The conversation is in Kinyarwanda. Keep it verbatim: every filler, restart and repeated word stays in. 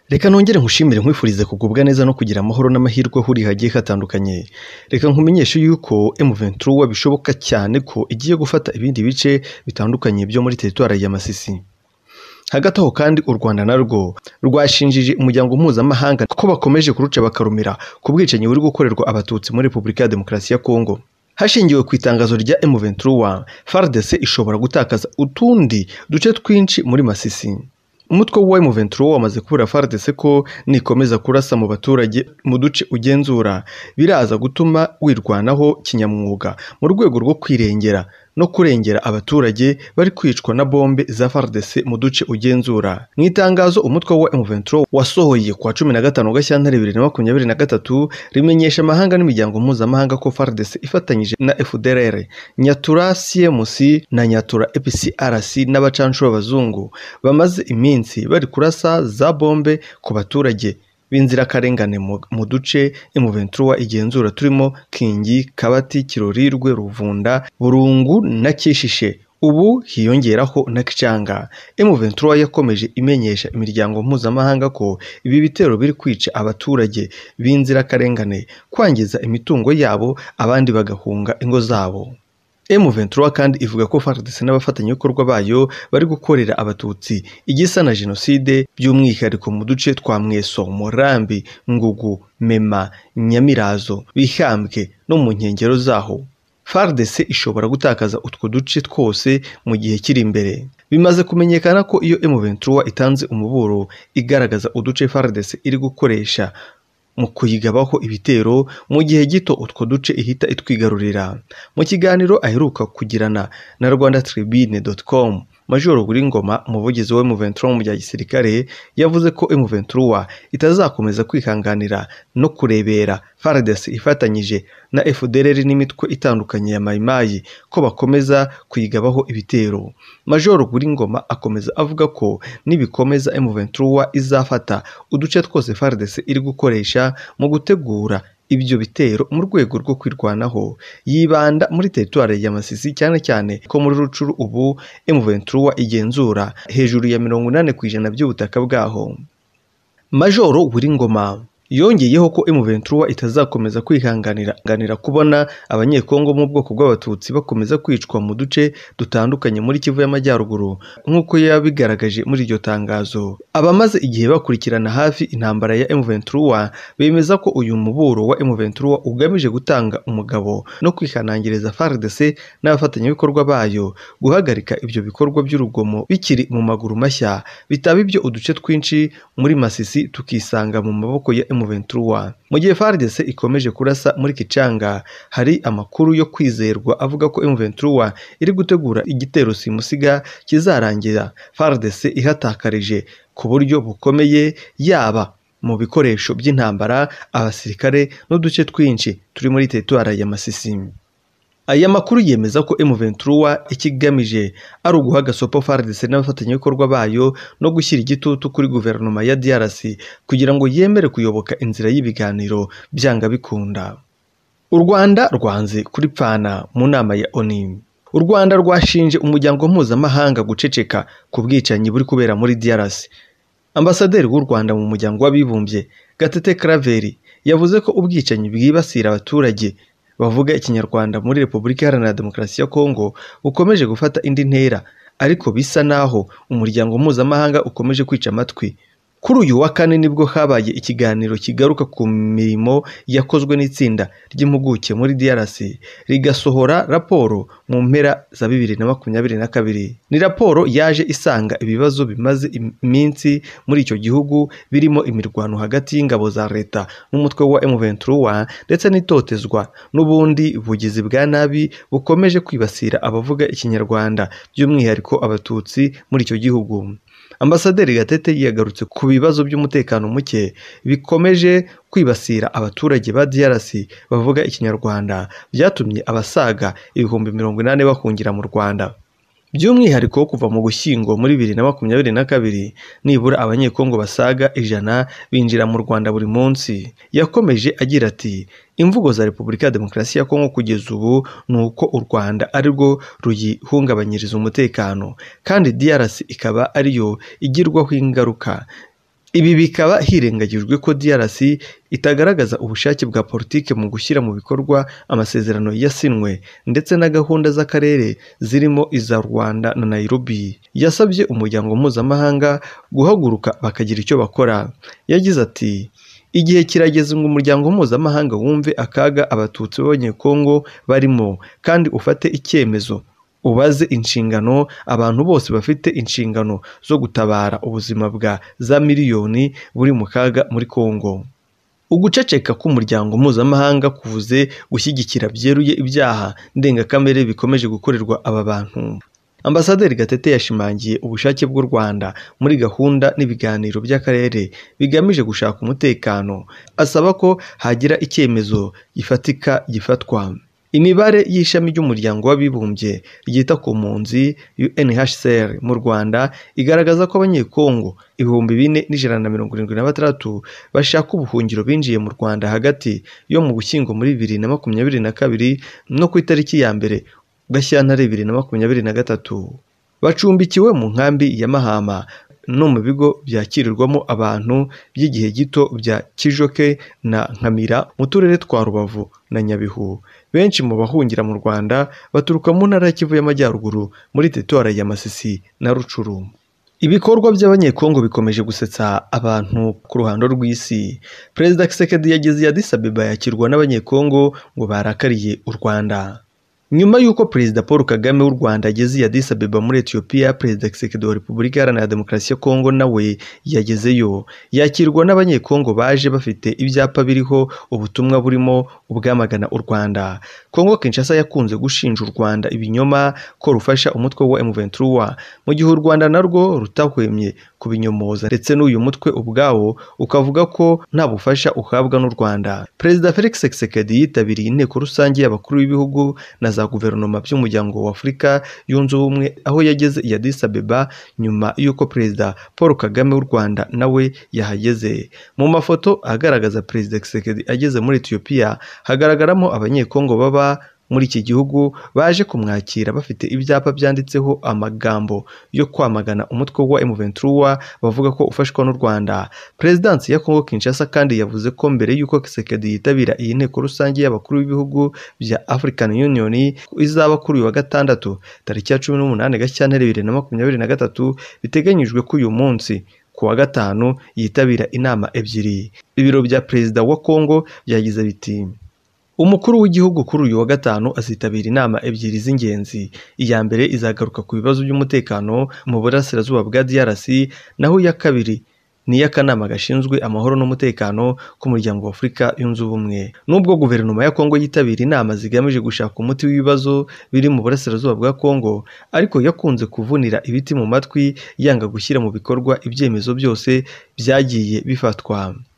Reka nongere nkushimire nkwifurize kugubwa neza no kugira amahoro n'amahirwe huri hagiye hatandukanye. Reka nkumenyeshe yuko M vingt-trois bishoboka cyane ko igiye gufata ibindi bice bitandukanye byo muri territoire ya Masisi. Hagati aho kandi u Rwanda narwo rwashinjije umuryango mpuzamahanga ko bakomeje kuruca bakarumira ku bwicanyi buri gukorerwa abatutsi muri Repubulika ya Demokarasi ya Kongo. Hashingiwe ku itangazo rya M vingt-trois, Fardc ishobora gutakaza utundi duce twinshi muri Masisi. Umutwe wa M vingt-trois wamaze kubura Fardc ko nikomeza kurasa mu baturage mu duce ugenzura biraza gutuma wirwanaho kinyamwuga mu rwego rwo kwirengera no kurengera abaturage bari kwicwa na bombe za Fardc mu duce ugenzura. Mu itangazo umutwe wa M vingt-trois wasohoye kwa cumi na gatanu Gashyantare bibiri na makumyabiri na gatatu rimenyesha amahanga n'imiryango mpuzamahanga ko Fardc ifatanyije na F D L R, Nyatura C M C na Nyatura E P C R C n'abacanshuro b'abazungu bamaze iminsi bari kurasa za bombe ku baturage b'inzirakarengane mu duce M vingt-trois igenzura turimo Kingi, Kabati, Kirorirwe, Ruvunda, Burungu na Kishishe. Ubu hiyongeraho na Kicanga. M vingt-trois yakomeje imenyesha imiryango mpuzamahanga ko ibi bitero biri kwica abaturage b'inzirakarengane, kwangiza imitungo yabo, abandi bagahunga ingo zabo. M vingt-trois kandi ivuga ko Fardc n'abafatanyabikorwa bayo bari gukorera abatutsi igisa na jenoside by'umwihariko mu duce twa Mweso, Murambi, Ngugu, Mema, Nyamirazo, Bihambwe no mu nkengero zaho. Fardc ishobora gutakaza utwo duce twose mu gihe kiri imbere. Bimaze kumenyekana ko iyo M vingt-trois itanze umuburo igaragaza uduce Fardc iri gukoresha mu kuyigabaho ibitero mu gihe gito utwo duce ihita itwigarurira. Mu kiganiro aheruka kugirana na Rwanda Tribune dot com, Major Ngoma, umuvugizi wa M vingt-trois mu bya gisirikare, yavuze ko M vingt-trois itazakomeza kwihanganira no kurebera Fardc ifatanyije na F D L R n'imitwe itandukanye ya Mayimayi ko bakomeza kuyigabaho ibitero. Major Ngoma akomeza avuga ko nibikomeza M vingt-trois izafata uduce twose Fardc iri gukoresha mu gutegura ibyo bitero mu rwego rwo kwirwanaho. Yibanda muri territoire ya Masisi cyane cyane ko muri Rucuru ubu M vingt-trois igenzura hejuru ya mirongo inani ku ijana by'ubutaka bwaho. Major Ngoma yongeyeho ko M vingt-trois itazakomeza kwihanganira ganira kubona abanyekongo mu bwoko bw'abatutsi bakomeza kwicwa mu duce dutandukanye muri Kivu y'Amajyaruguru nk'uko yabigaragaje muri iryo tangazo. Abamaze igihe bakurikirana hafi intambara ya M vingt-trois bemeza ko uyu muburo wa M vingt-trois ugamije gutanga umugabo no kwihanangiriza Fardc n'abafatanyabikorwa bayo guhagarika ibyo bikorwa by'urugomo bikiri mu maguru mashya, bitaba ibyo uduce twinshi muri Masisi tukisanga mu maboko ya M vingt-trois. Mu gihe Fardc ikomeje kurasa muri Kicanga, hari amakuru yo kwizerwa avuga ko M vingt-trois iri gutegura igitero simusiga kizarangira Fardc ihatakarije ku buryo bukomeye, yaba mu bikoresho by'intambara, abasirikare n'uduce twinshi turi muri territoire ya Masisi. Aya makuru yemeza ko M vingt-trois ikigamije ari uguha gasopo Fardc n'abafatanyabikorwa bayo no gushyira igitutu kuri guverinoma ya D R C kugira ngo yemere kuyoboka inzira y'ibiganiro byanga bikunda. U Rwanda rwanze kuri pfana mu nama ya O N U. U Rwanda rwashinje umuryango mpuzamahanga guceceka ku bwicanyi buri kubera muri D R C. Ambasaderi w'u Rwanda mu muryango w'abibumbye Gatete Claver yavuze ko ubwicanyi bwibasira abaturage bavuga ikinyarwanda muri Repubulika Iharanira Demokarasi ya Kongo ukomeje gufata indi ntera, ariko bisa naho umuryango mpuzamahanga ukomeje kwica amatwi. Kuri uyu wa kane nibwo habaye ikiganiro kigaruka ku mirimo yakozwe n'itsinda ry'impuguke muri D R C rigasohora raporo mu mpera za bibiri na makumyabiri na kabiri. Ni raporo yaje isanga ibibazo bimaze iminsi muri icyo gihugu birimo imirwano hagati y'ingabo za leta n'umutwe wa M vingt-trois ndetse n'itotezwa n'ubundi bugizi bwa nabi bukomeje kwibasira abavuga ikinyarwanda by'umwihariko abatutsi muri icyo gihugu. Ambasaderi Gatete yagarutse ku bibazo by'umutekano muke bikomeje kwibasira abaturage ba D R C bavuga ikinyarwanda byatumye abasaga ibihumbi mirongo inani bahungira mu Rwanda. By'umwihariko kuva mu Gushyingo muri bibiri na makumyabiri na kabiri nibura abanyekongo basaga ijana binjira mu Rwanda buri munsi. Yakomeje agira ati imvugo za Repubulika ya Demokarasi ya Kongo kugeza ubu nuko u Rwanda arirwo ruyihungabanyiriza umutekano kandi D R C ikaba ariyo igirwaho ingaruka. Ibi bikaba hirengagijwe ko D R C itagaragaza ubushake bwa politike mu gushyira mu bikorwa amasezerano yasinwe ndetse na gahunda z'akarere zirimo iza Rwanda na Nairobi. Yasabye umuryango mpuzamahanga guhaguruka bakagira icyo bakora. Yagize ati igihe kirageze ngo umuryango mpuzamahanga wumve akaga abatutsi b'abanyekongo barimo kandi ufate icyemezo. Ubaze inshingano abantu bose bafite inshingano zo gutabara ubuzima bwa za miliyoni buri mu kaga muri Kongo. Uguceceka k'umuryango mpuzamahanga kuvuze gushyigikira byeruye ibyaha ndengakamere bikomeje gukorerwa aba bantu. Ambasaderi Gatete yashimangiye ubushake bw'u Rwanda muri gahunda n'ibiganiro by'akarere bigamije gushaka umutekano, asaba ko hagira icyemezo gifatika gifatwa. Imibare y'ishami ry'umuryango w'abibumbye ryita ku mpunzi U N H C R mu Rwanda igaragaza ko abanyekongo ibihumbi bine n'ijana na mirongo irindwi na batandatu bashaka ubuhungiro binjiye mu Rwanda hagati yo mu Ugushyingo muri bibiri na makumyabiri na kabiri no ku itariki ya mbere Gashyantare bibiri na makumyabiri na gatatu. Bacumbikiwe mu nkambi ya Mahama no mu bigo byakirirwamo abantu by'igihe gito bya Kijoke na Nkamira mu turere twa Rubavu na Nyabihu. Benshi mu bahungira mu Rwanda baturuka mu ntara ya Kivu y'Amajyaruguru muri teritwari ya Masisi na Rucuru. Ibikorwa by'abanyekongo bikomeje gusetsa abantu ku ruhando rw'isi. Perezida Tshisekedi yageze i Addis Abeba yakirwa n'abanyekongo ngo barakariye u Rwanda. Nyuma y'uko Perezida Paul Kagame w'u Rwanda ageze i Addis Abeba muri Ethiopia, Perezida Tshisekedi wa Repubulika Iharanira Demokarasi ya Kongo nawe yagezeyo. Yakirwa n'abanyekongo baje bafite ibyapa biriho ubutumwa burimo ubwamagana u Rwanda. Kongo Kinshasa yakunze gushinja u Rwanda ibinyoma ko rufasha umutwe wa M vingt-trois mu gihe u Rwanda narwo rutahwemye kubinyomoza ndetse n'uyu mutwe ubwawo ukavuga ko nta bufasha uhabwa n'u Rwanda. Perezida Felix Tshisekedi yitabiriye inteko rusange y'abakuru b'ibihugu na za guverinoma by'umuryango wa Afurika yunze ubumwe aho yageze i Addis Abeba nyuma y'uko Perezida Paul Kagame w'u Rwanda nawe yahageze. Mu mafoto agaragaza Perezida Tshisekedi ageze muri Ethiopia hagaragaramo abanyekongo baba muri iki gihugu baje kumwakira bafite ibyapa byanditseho amagambo yo kwamagana umutwe wa M vingt-trois bavuga ko ufashwa n'u Rwanda. Prezidansi ya Kongo Kinshasa kandi yavuze ko mbere y'uko Tshisekedi yitabira iyi nteko rusange y'abakuru b'ibihugu bya African Union izaba kuri uyu wa gatandatu tariki ya cumi n'umunani Gashyantare bibiri na makumyabiri na gatatu, biteganyijwe ko uyu munsi ku wa gatanu yitabira inama ebyiri. Ibiro bya Perezida wa Kongo byagize biti umukuru w'igihugu kuri uyu wa gatanu azitabira inama ebyiri z'ingenzi. Iya mbere izagaruka ku bibazo by'umutekano mu burasirazuba bwa D R C, naho iya kabiri ni y'akanama gashinzwe amahoro n'umutekano k'umuryango wa Afurika yunze ubumwe. Nubwo guverinoma ya Kongo yitabira inama zigamije gushaka umuti w'ibibazo biri mu burasirazuba bwa Kongo, ariko yakunze kuvunira ibiti mu matwi yanga gushyira mu bikorwa ibyemezo byose byagiye bifatwa.